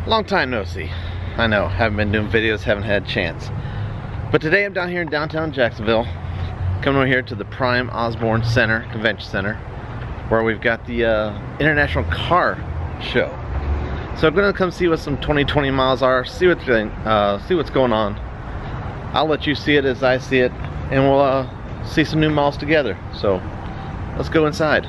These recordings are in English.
Long time no see. I know, haven't been doing videos, haven't had a chance. But today I'm down here in downtown Jacksonville, coming over here to the Prime Osborne Center, Convention Center, where we've got the International Car Show. So I'm gonna come see what some 2020 miles are, see what's going on. I'll let you see it as I see it, and we'll see some new models together. So let's go inside.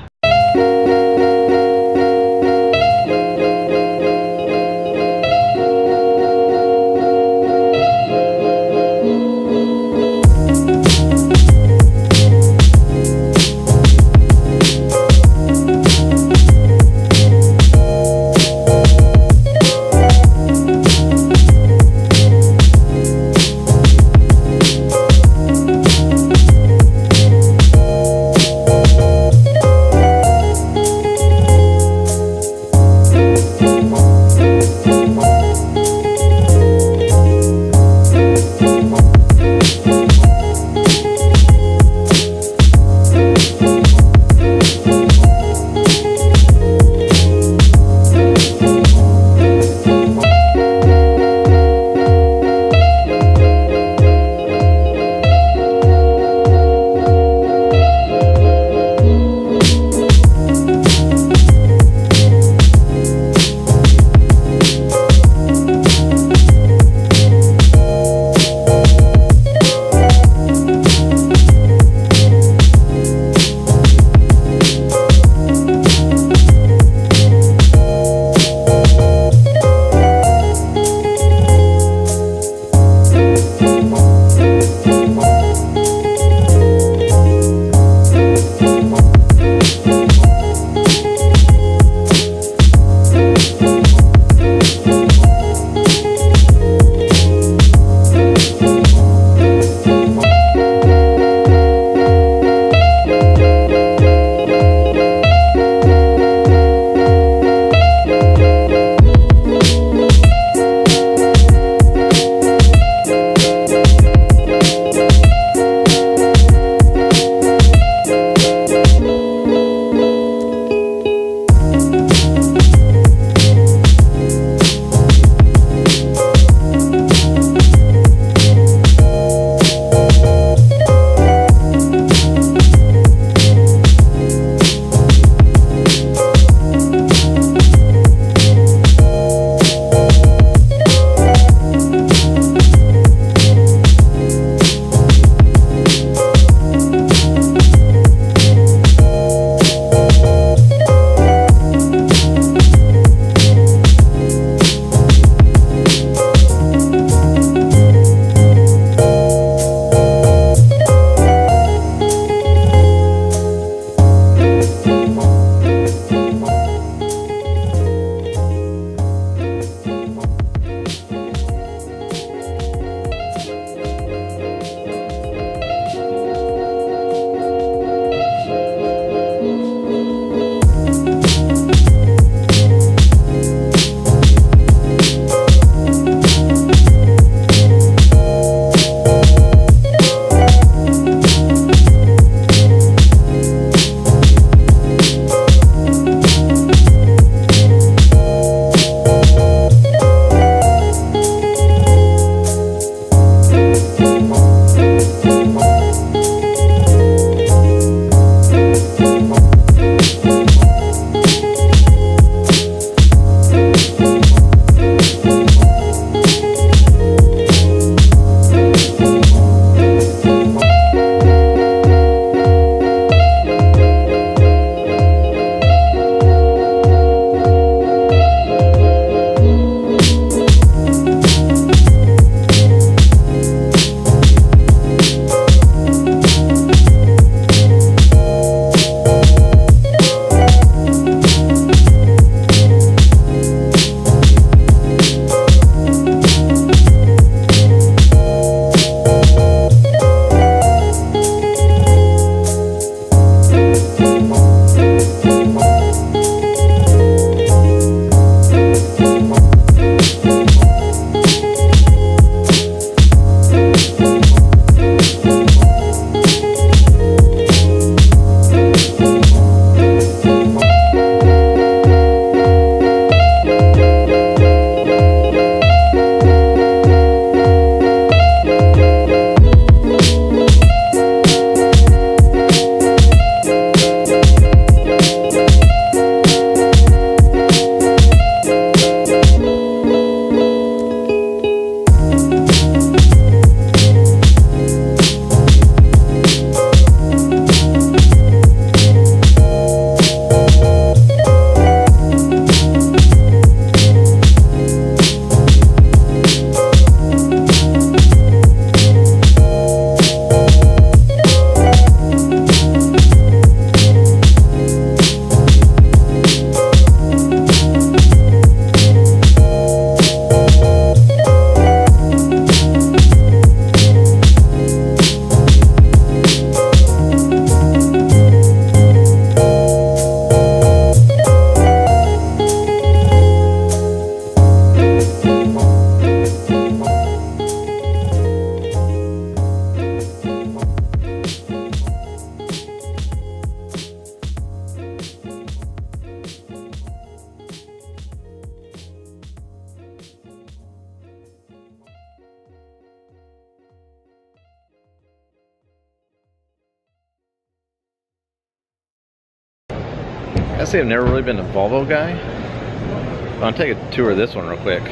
I say I've never really been a Volvo guy. I'll take a tour of this one real quick.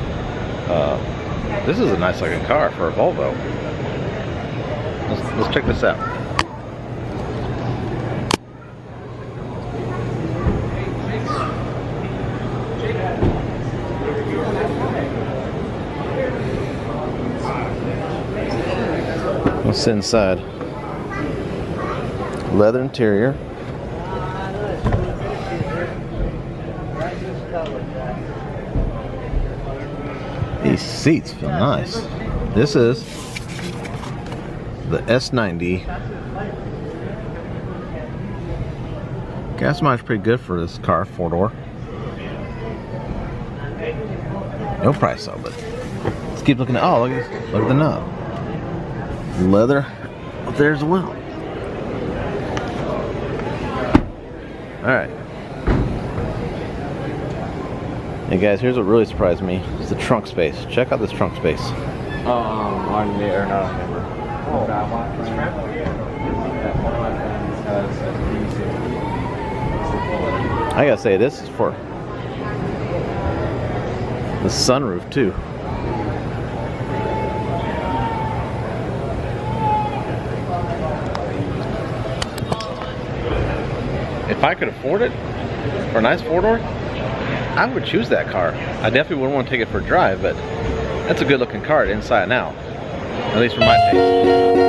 This is a nice looking car for a Volvo. Let's check this out. What's inside? Leather interior. These seats feel nice. This is the S90. Gas mileage pretty good for this car, 4-door. No price though, but let's keep looking at. Oh, look at the knob. Leather up there as well. All right. Hey guys, here's what really surprised me. It's the trunk space. Check out this trunk space. On the or not on the I gotta say, this is for the sunroof too. If I could afford it for a nice 4-door, I would choose that car. I definitely wouldn't want to take it for a drive, but that's a good looking car inside and out. At least for my taste.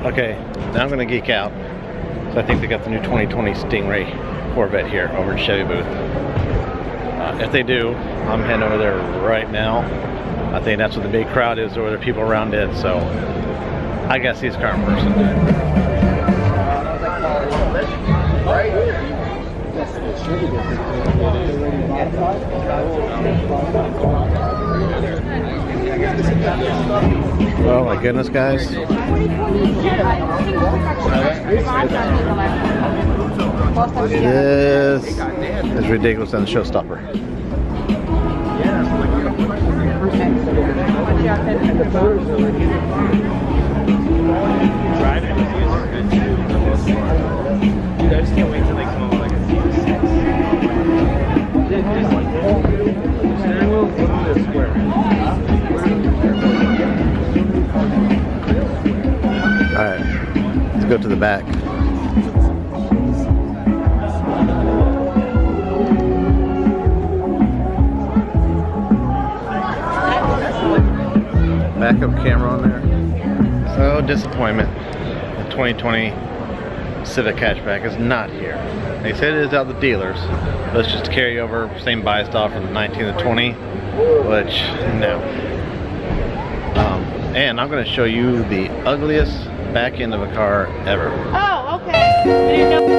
Okay, now I'm gonna geek out. So I think they got the new 2020 Stingray Corvette here over in Chevy booth. If they do, I'm heading over there right now. I think that's what the big crowd is, or there are people around it, so I gotta see this car in person. Oh my goodness, guys. This is ridiculous and a showstopper. Dude, I just can't wait till they come up with like a Z6. Alright, let's go to the back. Backup camera on there. So disappointment. The 2020 Civic hatchback is not here. They said it is out the dealers, but it's just a carryover, same buy stock from the 19 to 20, which no. And I'm going to show you the ugliest back end of a car ever. Oh, okay.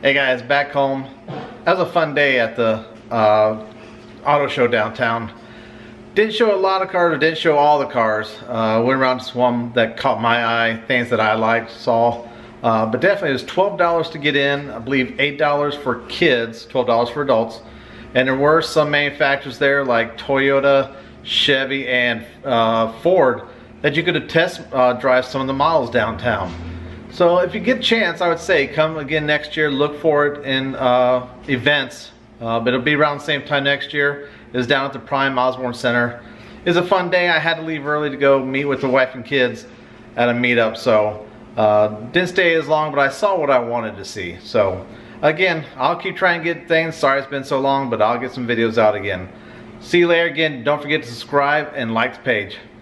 Hey guys, back home. That was a fun day at the auto show downtown. Didn't show a lot of cars, or didn't show all the cars. Went around to some that caught my eye, things that I liked, saw. But definitely it was $12 to get in. I believe $8 for kids, $12 for adults. And there were some manufacturers there like Toyota, Chevy, and Ford that you could test drive some of the models downtown. So if you get a chance, I would say come again next year. Look for it in events, but it'll be around the same time next year. It's down at the Prime Osborne Center. It was a fun day. I had to leave early to go meet with the wife and kids at a meetup, so didn't stay as long, but I saw what I wanted to see. So again, I'll keep trying to get things. Sorry it's been so long, but I'll get some videos out again. See you later. Again, don't forget to subscribe and like the page.